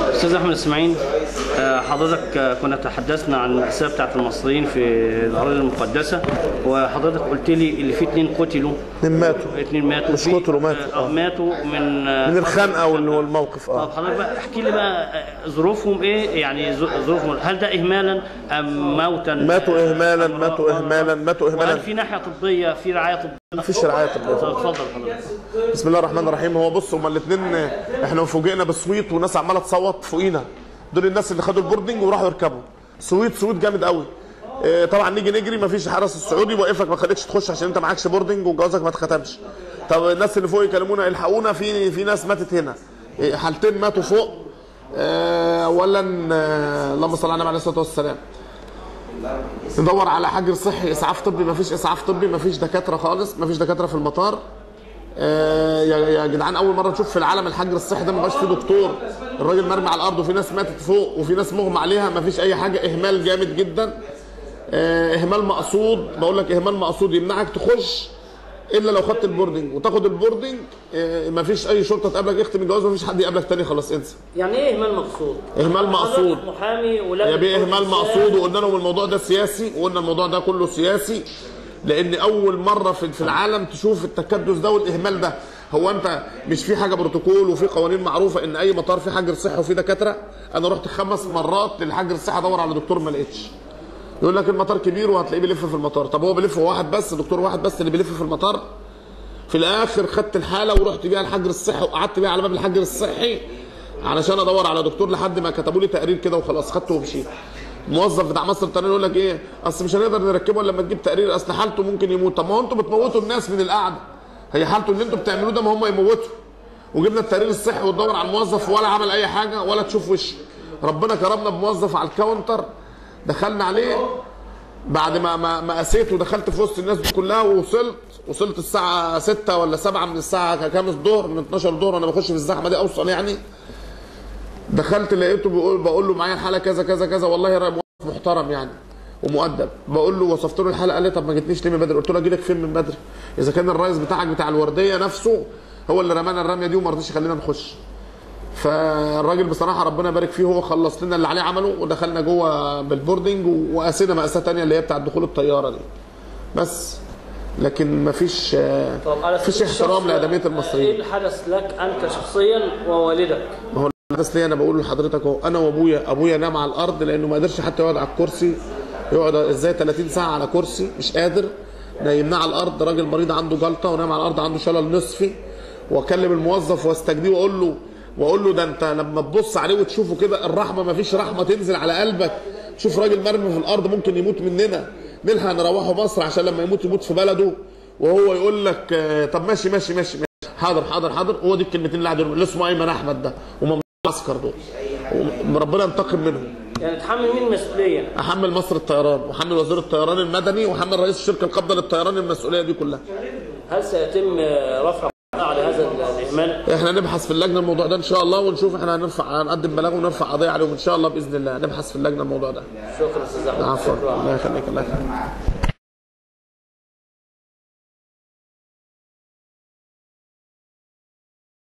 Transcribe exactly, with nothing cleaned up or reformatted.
استاذ احمد اسماعيل، حضرتك كنا تحدثنا عن المأساة بتاعت المصريين في الأراضي المقدسة، وحضرتك قلت لي اللي في اثنين قتلوا. اثنين ماتوا. اثنين ماتوا. مش قتلوا، ماتوا. اه ماتوا من من الخنقة والموقف. اه طب حضرتك بقى احكي لي بقى ظروفهم ايه؟ يعني ظروفهم هل ده اهمالا ام موتا؟ ماتوا اهمالا، ماتوا اهمالا، ماتوا اهمالا. هل في ناحية طبية، في رعاية طبية؟ مفيش رعاية طبية. اتفضل حضرتك. بسم الله الرحمن الرحيم. هو بص، هما الاثنين احنا فوجئنا بصويت وناس عماله تصوت فوقينا. دول الناس اللي خدوا البوردنج وراحوا يركبوا. صويت صويت جامد قوي. اه طبعا نيجي نجري، مفيش حرس السعودي واقفك ما خليكش تخش عشان انت معكش بوردنج وجوازك ما اتختمش. طب الناس اللي فوق يكلمونا الحقونا، في في ناس ماتت هنا. اه حالتين ماتوا فوق. اه اولا اه اللهم صل على النبي عليه الصلاه والسلام. ندور على حجر صحي، اسعاف طبي، مفيش اسعاف طبي، مفيش دكاتره خالص، مفيش دكاتره في المطار. آه يا جدعان، اول مره نشوف في العالم الحجر الصحي ده ما بقاش فيه دكتور. الراجل مرمي على الارض وفي ناس ماتت فوق وفي ناس مغمى عليها، مفيش اي حاجه. اهمال جامد جدا. آه اهمال مقصود، بقول لك اهمال مقصود يمنعك تخش الا لو خدت البوردنج، وتاخد البوردنج آه مفيش اي شرطه تقابلك، اختم الجواز، مفيش حد يقابلك تاني، خلاص انسى. يعني ايه اهمال مقصود؟ اهمال مقصود محامي ولا يا بيه اهمال مقصود، وقلنا لهم الموضوع ده سياسي، وقلنا الموضوع ده كله سياسي، لان اول مره في العالم تشوف التكدس ده والاهمال ده. هو انت مش في حاجه بروتوكول وفي قوانين معروفه ان اي مطار فيه حجر صحي وفيه دكاتره؟ انا رحت خمس مرات للحجر الصحي ادور على دكتور ما لقيتش. يقول لك المطار كبير وهتلاقيه بيلف في المطار. طب هو بيلف هو واحد بس، دكتور واحد بس اللي بيلف في المطار؟ في الاخر خدت الحاله ورحت بيها الحجر الصحي وقعدت بيها على باب الحجر الصحي علشان ادور على دكتور لحد ما كتبوا لي تقرير كده وخلاص، خدته ومشيت. الموظف بتاع مصر الطيران يقول لك ايه؟ اصل مش هنقدر نركبه الا لما تجيب تقرير، اصل حالته ممكن يموت. طب ما هو انتوا بتموتوا الناس من القعده. هي حالته اللي انتوا بتعملوه ده، ما هم يموتوا. وجبنا التقرير الصحي وتدور على الموظف ولا عمل اي حاجه ولا تشوف وشه. ربنا كرمنا بموظف على الكاونتر، دخلنا عليه بعد ما ما, ما قسيت ودخلت في وسط الناس دي كلها، ووصلت وصلت الساعه ستة ولا سبعة من الساعه كام الظهر، من اتناشر الظهر انا بخش في الزحمه دي اوصل يعني. دخلت لقيته بيقول بقول له معايا الحاله كذا كذا كذا، والله موظف محترم يعني ومؤدب. بقول له وصفت له الحاله، قال لي طب ما جيتنيش ليه من بدري؟ قلت له اجي لك فين من بدري؟ اذا كان الرئيس بتاعك بتاع الورديه نفسه هو اللي رمانا الرميه دي وما رضيش يخلينا نخش. فالراجل بصراحه ربنا يبارك فيه، هو خلص لنا اللي عليه عمله ودخلنا جوه بالبوردنج وقاسينا مقاساه ثانيه اللي هي بتاعه دخول الطياره دي. بس لكن مفيش مفيش احترام لادميه المصريين. ايه اللي حدث لك انت شخصيا ووالدك؟ ما هو الحدث ليه انا بقول لحضرتك اهو، انا وابويا، ابويا نام على الارض لانه ما قدرش حتى يقعد على الكرسي. يقعد ازاي ثلاثين ساعه على كرسي؟ مش قادر. نايمناه على الارض، راجل مريض عنده جلطه ونام على الارض عنده شلل نصفي. واكلم الموظف واستجديه واقول له واقول له ده انت لما تبص عليه وتشوفه كده الرحمه، ما فيش رحمه تنزل على قلبك. شوف راجل مرمي في الارض ممكن يموت مننا، نلحق نروحه مصر عشان لما يموت يموت في بلده. وهو يقول لك طب ماشي ماشي ماشي ماشي حاضر حاضر حاضر. هو دي الكلمتين اللي قاعد اللي اسمه ايمن احمد ده وممنوع العسكر دول، وربنا ينتقم منهم. يعني تحمل مين المسؤوليه؟ احمل مصر الطيران، واحمل وزير الطيران المدني، واحمل رئيس الشركه القابضه للطيران المسؤوليه دي كلها. هل سيتم رفع على هذا الاهمال؟ احنا نبحث في اللجنه الموضوع ده ان شاء الله، ونشوف احنا هنرفع هنقدم بلاغ ونرفع قضيه عليهم ان شاء الله باذن الله. نبحث في اللجنه الموضوع ده. شكرا استاذ احمد. عفوا، الله يخليك. الله يخليك.